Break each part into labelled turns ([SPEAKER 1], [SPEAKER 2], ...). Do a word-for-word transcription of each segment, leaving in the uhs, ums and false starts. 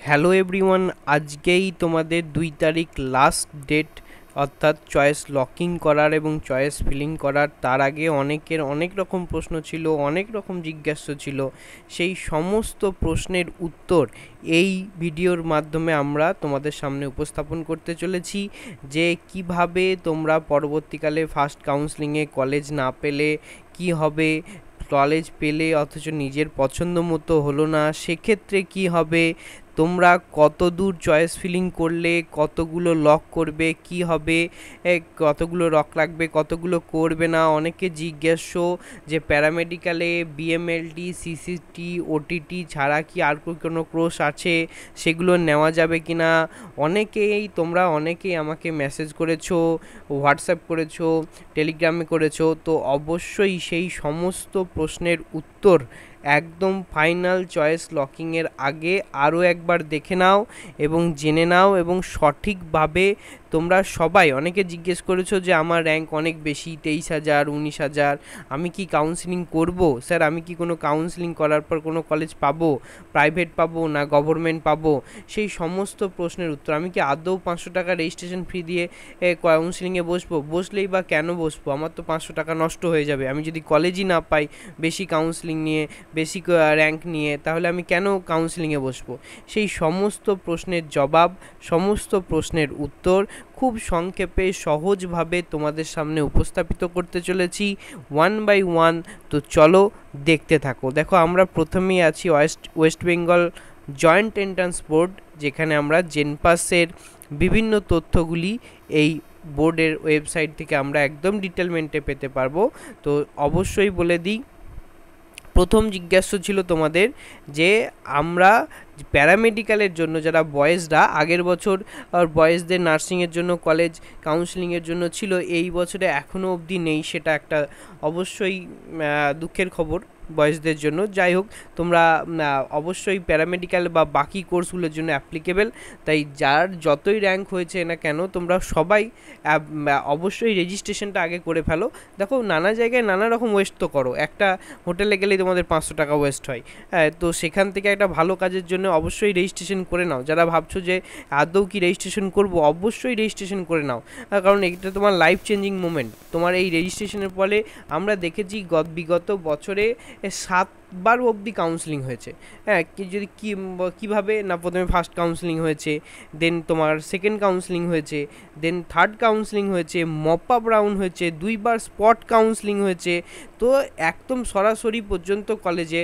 [SPEAKER 1] Hello everyone, আজকেই তোমাদের দুই তারিখ লাস্ট ডেট, অর্থাৎ চয়েস লকিং করার এবং চয়েস ফিলিং করার। তার আগে অনেকের অনেক রকম প্রশ্ন ছিল, অনেক রকম জিজ্ঞাসা ছিল। সেই সমস্ত প্রশ্নের উত্তর এই ভিডিওর মাধ্যমে আমরা তোমাদের সামনে উপস্থাপন করতে চলেছি, যে কিভাবে তোমরা পরবর্তীকালে ফার্স্ট কাউন্সেলিংয়ে কলেজ না পেলে কি হবে, কলেজ পেলে অথচ নিজের পছন্দ মতো হলো না, সেক্ষেত্রে কি হবে, তোমরা কত দূর চয়েস ফিলিং করলে কতগুলো লক করবে, কি হবে, কতগুলো লক রাখবে, কতগুলো করবে না। অনেকে জিজ্ঞাস্য যে প্যারামেডিক্যালে বিএমএলটি, সিসিটি, ওটিটি ছাড়া কি আর কোনো কোর্স আছে, সেগুলো নেওয়া যাবে কি না। অনেকেই তোমরা অনেকেই আমাকে মেসেজ করেছো, হোয়াটসঅ্যাপ করেছো, টেলিগ্রামে করেছো। তো অবশ্যই সেই সমস্ত প্রশ্নের উত্তর একদম ফাইনাল চয়েস লকিংয়ের আগে আরও একবার দেখে নাও এবং জেনে নাও, এবং সঠিকভাবে তোমরা সবাই অনেকে জিজ্ঞেস করেছো যে আমার র্যাঙ্ক অনেক বেশি, তেইশ হাজার উনিশ হাজার, আমি কি কাউন্সিলিং করব স্যার, আমি কি কোনো কাউন্সিলিং করার পর কোনো কলেজ পাবো, প্রাইভেট পাবো না গভর্নমেন্ট পাবো। সেই সমস্ত প্রশ্নের উত্তর, আমি কি আদৌ পাঁচশো টাকা রেজিস্ট্রেশন ফি দিয়ে কাউন্সিলিংয়ে বসবো, বসলেই বা কেন বসবো, আমার তো পাঁচশো টাকা নষ্ট হয়ে যাবে। আমি যদি কলেজই না পাই বেশি কাউন্সিলিং নিয়ে, বেশি র্যাঙ্ক নিয়ে, তাহলে আমি কেন কাউন্সিলিংয়ে বসবো। সেই সমস্ত প্রশ্নের জবাব, সমস্ত প্রশ্নের উত্তর খুব সংক্ষেপে সহজভাবে তোমাদের সামনে উপস্থাপিত করতে চলেছি ওয়ান বাই ওয়ান। তো চলো দেখতে থাকো। দেখো, আমরা প্রথমেই আছি west west Bengal joint entrance board, যেখানে আমরা জেনপাসের বিভিন্ন তথ্যগুলি এই বোর্ডের ওয়েবসাইট থেকে আমরা একদম ডিটেলমেন্টে পেতে পারবো। তো অবশ্যই বলে দিই, প্রথম জিজ্ঞাসা ছিল তোমাদের যে আমরা প্যারামেডিক্যালের জন্য যারা বয়েজরা, আগের বছর বয়েজদের নার্সিংয়ের জন্য কলেজ কাউন্সিলিংয়ের জন্য ছিল, এই বছরে এখনও অবধি নেই, সেটা একটা অবশ্যই দুঃখের খবর বয়েজদের জন্য। যাই হোক, তোমরা অবশ্যই প্যারামেডিক্যাল বা বাকি কোর্সগুলোর জন্য অ্যাপ্লিকেবল, তাই যার যতই র্যাঙ্ক হয়েছে না কেন তোমরা সবাই অবশ্যই রেজিস্ট্রেশনটা আগে করে ফেলো। দেখো, নানা জায়গায় নানা রকম ওয়েস্ট তো করো, একটা হোটেলে গেলেই তোমাদের পাঁচশো টাকা ওয়েস্ট হয়, হ্যাঁ, তো সেখান থেকে একটা ভালো কাজের জন্য অবশ্যই রেজিস্ট্রেশন করে নাও। যারা ভাবছো যে আদৌ কি রেজিস্ট্রেশন করবো, অবশ্যই রেজিস্ট্রেশন করে নাও, কারণ এটা তোমার লাইফ চেঞ্জিং মোমেন্ট। তোমার এই রেজিস্ট্রেশনের ফলে আমরা দেখেছি বিগত বছরে সাতবার অবধি কাউন্সিলিং হয়েছে। হ্যাঁ, যদি কি কীভাবে না, প্রথমে ফার্স্ট কাউন্সিলিং হয়েছে, দেন তোমার সেকেন্ড কাউন্সিলিং হয়েছে, দেন থার্ড কাউন্সিলিং হয়েছে, মপ আপ রাউন্ড হয়েছে, দুইবার স্পট কাউন্সিলিং হয়েছে। তো একদম সরাসরি পর্যন্ত কলেজে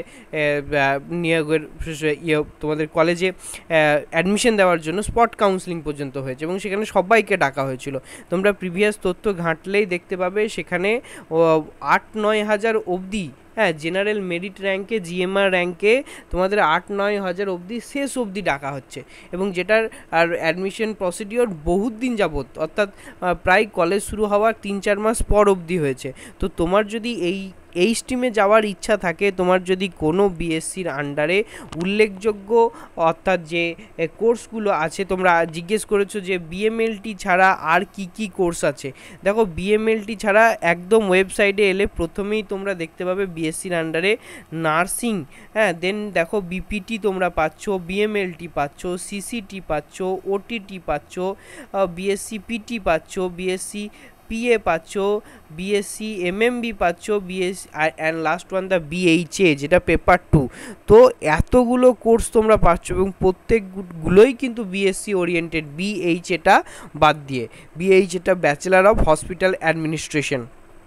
[SPEAKER 1] নিয়োগের ইয়ে তোমাদের কলেজে অ্যাডমিশন দেওয়ার জন্য স্পট কাউন্সিলিং পর্যন্ত হয়েছে, এবং সেখানে সবাইকে ডাকা হয়েছিল। তোমরা প্রিভিয়াস তথ্য ঘাঁটলেই দেখতে পাবে, সেখানে আট নয় হাজার অবধি, হ্যাঁ, জেনারেল মেরিট র্যাঙ্কে, জিএমআর র্যাঙ্কে তোমাদের আট নয় হাজার অবধি শেষ অবধি ডাকা হচ্ছে, এবং যেটার আর অ্যাডমিশন প্রসিডিওর বহুত দিন যাবত, অর্থাৎ প্রায় কলেজ শুরু হওয়ার তিন চার মাস পর অবধি হয়েছে। তো তোমার যদি এই এই স্ট্রিমে যাওয়ার ইচ্ছা থাকে, তোমার যদি কোনো বিএসসির আন্ডারে উল্লেখযোগ্য অর্থাৎ যে কোর্সগুলো আছে, তোমরা জিজ্ঞেস করেছো যে বিএমএলটি ছাড়া আর কি কি কোর্স আছে। দেখো, বিএমএলটি ছাড়া একদম ওয়েবসাইটে এলে প্রথমেই তোমরা দেখতে পাবে বিএসসির আন্ডারে নার্সিং, হ্যাঁ, দেন দেখো বিপিটি তোমরা পাচ্ছ, বিএমএলটি পাচ্ছ, সিসিটি পাচ্ছ, ওটিটি পাচ্ছ, বিএসসি পিটি পাচ্ছ, বিএসসি পিএ পাচ্ছ, বিএসসি এমএমবি পাচ্ছ, BS and last one the BHA, যেটা পেপার টু। তো এতগুলো কোর্স তোমরা পাচ্ছ, এবং প্রত্যেকগুলোই কিন্তু বিএসসি ওরিয়েন্টেড, বিএইচএটা বাদ দিয়ে। বিএইচএটা ব্যাচেলার অফ হসপিটাল অ্যাডমিনিস্ট্রেশন,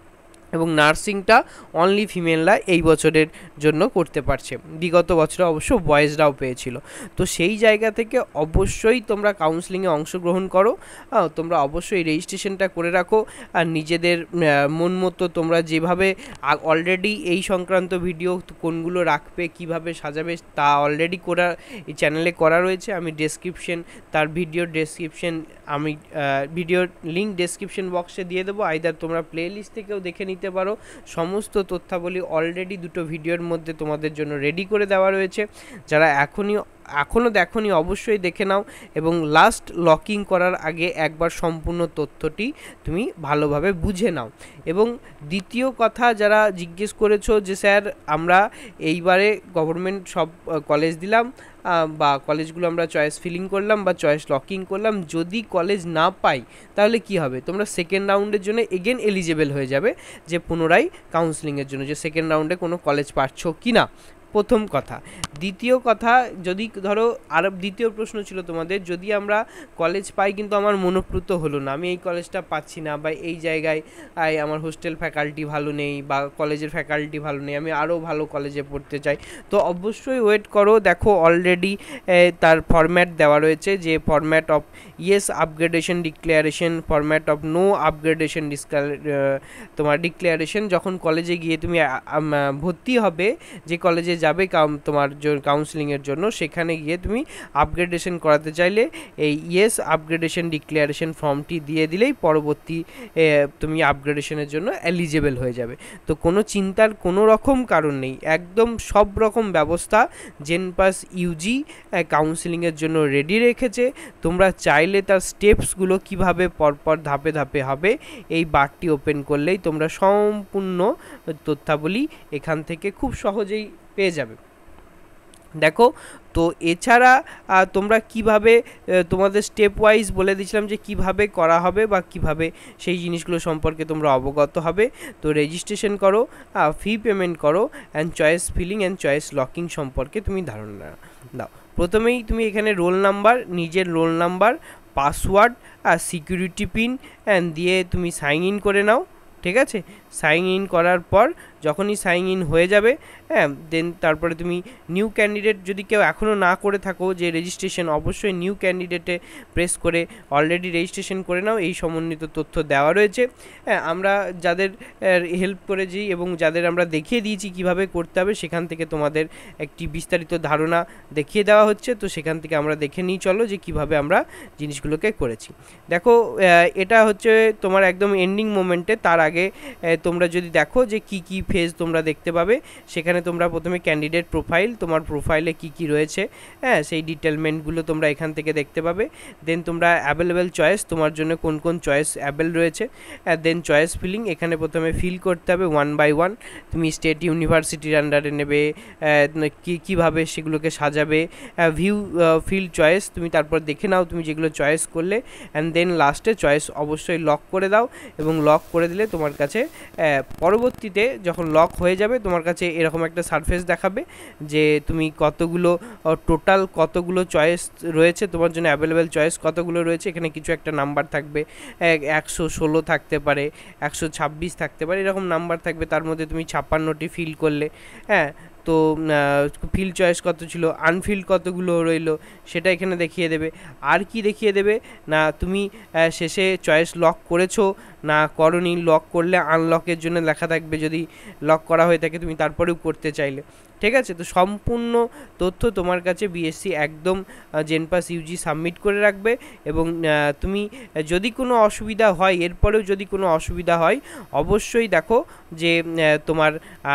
[SPEAKER 1] এবং নার্সিংটা অনলি ফিমেলরা এই বছরের জন্য করতে পারছে, বিগত বছরে অবশ্য বয়েজরাও পেয়েছিল। তো সেই জায়গা থেকে অবশ্যই তোমরা কাউন্সিলিংয়ে অংশগ্রহণ করো, তোমরা অবশ্যই রেজিস্ট্রেশনটা করে রাখো, আর নিজেদের মন মতো তোমরা যেভাবে অলরেডি এই সংক্রান্ত ভিডিও কোনগুলো রাখবে, কিভাবে সাজাবে, তা অলরেডি করা এই চ্যানেলে করা রয়েছে। আমি ডেসক্রিপশন, তার ভিডিওর ডেসক্রিপশন আমি ভিডিওর লিঙ্ক ডেসক্রিপশন বক্সে দিয়ে দেবো, আইদার তোমরা প্লে লিস্ট থেকেও দেখে নিতে পারো। সমস্ত তথ্যাবলী অলরেডি দুটো ভিডিওর মধ্যে তোমাদের জন্য রেডি করে দেওয়া রয়েছে। যারা এখনই এখনও দেখোনি অবশ্যই দেখে নাও, এবং লাস্ট লকিং করার আগে একবার সম্পূর্ণ তথ্যটি তুমি ভালোভাবে বুঝে নাও। এবং দ্বিতীয় কথা, যারা জিজ্ঞেস করেছো যে স্যার আমরা এইবারে গভর্নমেন্ট সব কলেজ দিলাম বা কলেজগুলো আমরা চয়েস ফিলিং করলাম বা চয়েস লকিং করলাম, যদি কলেজ না পাই তাহলে কি হবে? তোমরা সেকেন্ড রাউন্ডের জন্য এগেন এলিজেবল হয়ে যাবে, যে পুনরায় কাউন্সিলিংয়ের জন্য, যে সেকেন্ড রাউন্ডে কোনো কলেজ পাচ্ছ কি না, প্রথম কথা। দ্বিতীয় কথা, যদি ধরো আর দ্বিতীয় প্রশ্ন ছিল তোমাদের, যদি আমরা কলেজ পাই কিন্তু আমার মনোপ্রুত হলো না, আমি এই কলেজটা পাচ্ছি না, বা এই জায়গায় আমার হোস্টেল ফ্যাকাল্টি ভালো নেই বা কলেজের ফ্যাকাল্টি ভালো নেই, আমি আরও ভালো কলেজে পড়তে চাই, তো অবশ্যই ওয়েট করো। দেখো অলরেডি তার ফরম্যাট দেওয়া রয়েছে, যে format of yes upgradation declaration, format of no upgradation তোমার ডিক্লারেশন। যখন কলেজে গিয়ে তুমি ভর্তি হবে, যে কলেজে যাবে তোমার কাউন্সিলিংয়ের জন্য, সেখানে গিয়ে তুমি আপগ্রেডেশন করাতে চাইলে এই ইয়েস আপগ্রেডেশন ডিক্লারেশন ফর্মটি দিয়ে দিলেই পরবর্তী তুমি আপগ্রেডেশনের জন্য এলিজেবল হয়ে যাবে। তো কোনো চিন্তার কোনো রকম কারণ নেই, একদম সব রকম ব্যবস্থা জেনপাস ইউজি কাউন্সিলিংয়ের জন্য রেডি রেখেছে। তোমরা চাইলে তার স্টেপসগুলো কিভাবে পরপর ধাপে ধাপে হবে, এই বারটি ওপেন করলেই তোমরা সম্পূর্ণ তথ্যাবলী এখান থেকে খুব সহজেই পেয়ে যাবে। দেখো, তো এছাড়া তোমরা কিভাবে তোমাদের স্টেপ ওয়াইজ বলে দিয়েছিলাম যে কিভাবে করা হবে বা কিভাবে সেই জিনিসগুলো সম্পর্কে তোমরা অবগত হবে। তো রেজিস্ট্রেশন করো, ফি পেমেন্ট করো, and choice filling and choice locking সম্পর্কে তুমি ধারণা দাও। প্রথমেই তুমি এখানে রোল নাম্বার, নিজের রোল নাম্বার, পাসওয়ার্ড আর সিকিউরিটি পিন অ্যান্ড দিয়ে তুমি সাইন ইন করে নাও, ঠিক আছে? সাইন ইন করার পর যখনই সাইন ইন হয়ে যাবে, হ্যাঁ, দেন তারপরে তুমি নিউ ক্যান্ডিডেট, যদি কেউ এখনও না করে থাকো যে রেজিস্ট্রেশন, অবশ্যই নিউ ক্যান্ডিডেটে প্রেস করে অলরেডি রেজিস্ট্রেশন করে নাও। এই সমন্বিত তথ্য দেওয়া রয়েছে। হ্যাঁ, আমরা যাদের হেল্প করেছি এবং যাদের আমরা দেখিয়ে দিয়েছি কিভাবে করতে হবে, সেখান থেকে তোমাদের একটি বিস্তারিত ধারণা দেখিয়ে দেওয়া হচ্ছে। তো সেখান থেকে আমরা দেখে নিই, চলো যে কিভাবে আমরা জিনিসগুলোকে করেছি। দেখো, এটা হচ্ছে তোমার একদম এন্ডিং মোমেন্টে। তার আগে তোমরা যদি দেখো যে কি কি ফেজ তোমরা দেখতে পাবে, সেখানে তোমরা প্রথমে ক্যান্ডিডেট প্রোফাইল, তোমার প্রোফাইলে কি কি রয়েছে, হ্যাঁ, সেই ডিটেলমেন্টগুলো তোমরা এখান থেকে দেখতে পাবে। দেন তোমরা অ্যাভেলেবেল চয়েস, তোমার জন্য কোন কোন চয়েস অ্যাভেল রয়েছে। দেন চয়েস ফিলিং, এখানে প্রথমে ফিল করতে হবে ওয়ান বাই ওয়ান। তুমি স্টেট ইউনিভার্সিটির আন্ডারে নেবে, কী কীভাবে সেগুলোকে সাজাবে। ভিউ ফিল চয়েস, তুমি তারপর দেখে নাও তুমি যেগুলো চয়েস করলে, অ্যান্ড দেন লাস্টে চয়েস অবশ্যই লক করে দাও। এবং লক করে দিলে তোমার কাছে পরবর্তীতে যখন লক হয়ে যাবে, তোমার কাছে এরকম একটা সারফেস দেখাবে যে তুমি কতগুলো টোটাল কতগুলো চয়েস রয়েছে, তোমার জন্য অ্যাভেলেবেল চয়েস কতগুলো রয়েছে। এখানে কিছু একটা নাম্বার থাকবে, একশো ষোলো থাকতে পারে, একশো ছাব্বিশ থাকতে পারে, এরকম নাম্বার থাকবে। তার মধ্যে তুমি ছাপ্পান্নটি ফিল করলে, হ্যাঁ, তো ফিল চয়েস কত ছিল, আনফিল কতগুলো রইলো, সেটা এখানে দেখিয়ে দেবে। আর কি দেখিয়ে দেবে না, তুমি শেষে চয়েস লক করেছো না করনি, লক করলে আনলকের জন্য লেখা থাকবে, যদি লক করা হয়ে থাকে তুমি তারপরেও করতে চাইলে, ঠিক আছে? তো সম্পূর্ণ তথ্য তোমার কাছে বিএসসি একদম জেনপাস ইউজি সাবমিট করে রাখবে। এবং তুমি যদি কোনো অসুবিধা হয়, এরপরেও যদি কোনো অসুবিধা হয়, অবশ্যই দেখো যে তোমার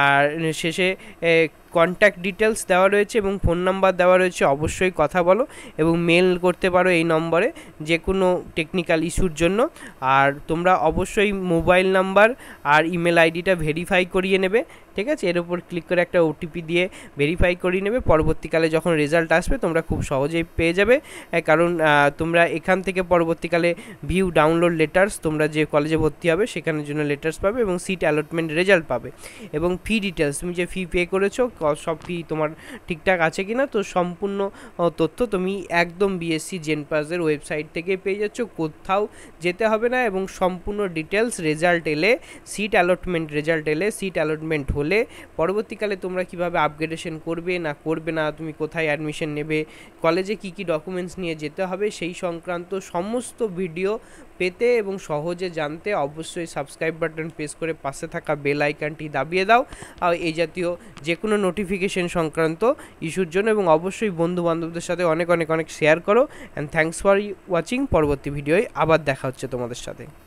[SPEAKER 1] শেষে কন্ট্যাক্ট ডিটেলস দেওয়া রয়েছে এবং ফোন নাম্বার দেওয়া রয়েছে, অবশ্যই কথা বলো এবং মেল করতে পারো এই নম্বরে যে কোনো টেকনিক্যাল ইস্যুর জন্য। আর তোমরা অবশ্যই মোবাইল নাম্বার আর ইমেল আইডিটা ভেরিফাই করিয়ে নেবে, ঠিক আছে? এর উপর ক্লিক করে একটা ওটিপি দিয়ে ভেরিফাই করিয়ে নেবে। পরবর্তীকালে যখন রেজাল্ট আসবে তোমরা খুব সহজেই পেয়ে যাবে, কারণ তোমরা এখান থেকে পরবর্তীকালে ভিউ ডাউনলোড লেটার্স, তোমরা যে কলেজে ভর্তি হবে সেখানের জন্য লেটার্স পাবে এবং সিট অ্যালটমেন্ট রেজাল্ট পাবে। এবং ফি ডিটেলস, তুমি যে ফি পে করেছো সব ফি তোমার ঠিকঠাক আছে কিনা, তো সম্পূর্ণ তথ্য তুমি একদম বিএসসি জেনপাসের ওয়েবসাইট থেকে পেয়ে যাচ্ছ, কোথাও যেতে হবে না। এবং সম্পূর্ণ ডিটেলস রেজাল্ট এলে, সিট অ্যালটমেন্ট রেজাল্ট এলে, সিট অ্যালটমেন্ট হলে পরবর্তীকালে তোমরা কিভাবে আপগ্রেডেশন করবে না করবে না, তুমি কোথায় অ্যাডমিশন নেবে, কলেজে কি কি ডকুমেন্টস নিয়ে যেতে হবে, সেই সংক্রান্ত সমস্ত ভিডিও পেতে এবং সহজে জানতে অবশ্যই সাবস্ক্রাইব বাটন প্রেস করে পাশে থাকা বেল আইকনটি দাবিয়ে দাও আর এই জাতীয় যে কোনো নোটিফিকেশন সংক্রান্ত ইস্যুর জন্য। এবং অবশ্যই বন্ধু বান্ধবদের সাথে অনেক অনেক অনেক শেয়ার করো। And thanks for watching. পরবর্তী ভিডিওয় আবার দেখা হচ্ছে তোমাদের সাথে।